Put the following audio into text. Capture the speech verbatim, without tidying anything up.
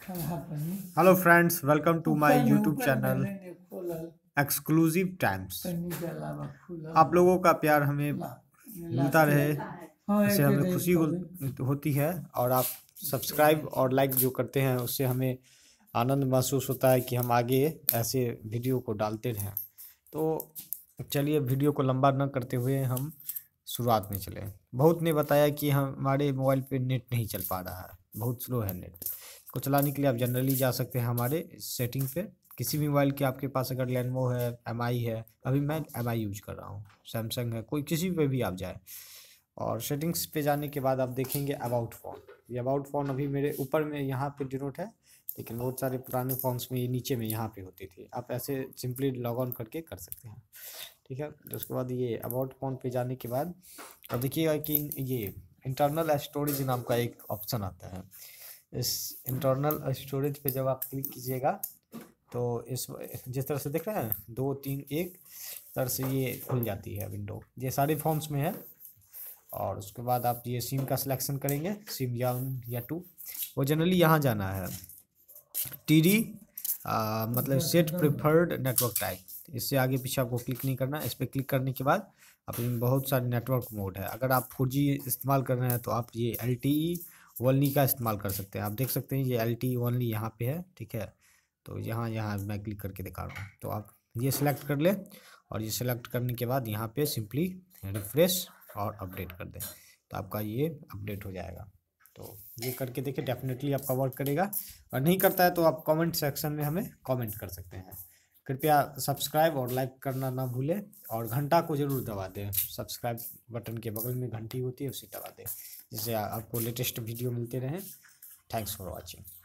Hello friends, welcome to my YouTube channel exclusive times. आप लोगों का प्यार हमें मिलता रहे, इससे हमें खुशी हो, होती है। और आप सब्सक्राइब और लाइक जो करते हैं उससे हमें आनंद महसूस होता है कि हम आगे ऐसे वीडियो को डालते रहें। तो चलिए, वीडियो को लंबा न करते हुए हम शुरुआत में चले। बहुत ने बताया कि हम हमारे मोबाइल पे नेट नहीं चल पा रहा है, बहुत स्लो है नेट को चलाने के लिए। आप जनरली जा सकते हैं हमारे सेटिंग पे। किसी भी मोबाइल के आपके पास अगर लेनोवो है, एम आई है, अभी मैं एम आई यूज कर रहा हूँ, सैमसंग है, कोई किसी पे भी आप जाए और सेटिंग्स पे जाने के बाद आप देखेंगे अबाउट फ़ोन। ये अबाउट फ़ोन अभी मेरे ऊपर में यहाँ पे डिनोट है, लेकिन बहुत सारे पुराने फ़ोन्स में ये नीचे में यहाँ पे होती थी। आप ऐसे सिंपली लॉग ऑन करके कर सकते हैं, ठीक है। तो उसके बाद ये अबाउट फ़ोन पे जाने के बाद अब देखिएगा कि ये इंटरनल स्टोरेज नाम का एक ऑप्शन आता है। इस इंटरनल स्टोरेज पे जब आप क्लिक कीजिएगा तो इस जिस तरह से देख रहे हैं दो तीन एक तरह से ये खुल जाती है विंडो। ये सारे फ़ोन्स में है। और उसके बाद आप ये सिम का सिलेक्शन करेंगे, सिम या वन या टू। वो जनरली यहाँ जाना है टी डी मतलब सेट प्रेफर्ड नेटवर्क टाइप। इससे आगे पीछे आपको क्लिक नहीं करना। इस पर क्लिक करने के बाद अपने बहुत सारे नेटवर्क मोड है। अगर आप फोर जी इस्तेमाल कर रहे हैं तो आप ये एल टी ई ओनली का इस्तेमाल कर सकते हैं। आप देख सकते हैं ये एल टी ई ओनली यहाँ पे है, ठीक है। तो यहाँ यहाँ मैं क्लिक करके दिखा रहा हूँ, तो आप ये सिलेक्ट कर लें। और ये सिलेक्ट करने के बाद यहाँ पे सिंपली रिफ्रेश और अपडेट कर दें, तो आपका ये अपडेट हो जाएगा। तो ये करके देखिए, डेफिनेटली आपका वर्क करेगा। और नहीं करता है तो आप कमेंट सेक्शन में हमें कमेंट कर सकते हैं। कृपया सब्सक्राइब और लाइक करना ना भूलें और घंटा को ज़रूर दबा दें। सब्सक्राइब बटन के बगल में घंटी होती है, उसे दबा दें, जिससे आपको लेटेस्ट वीडियो मिलते रहें। Thanks for watching.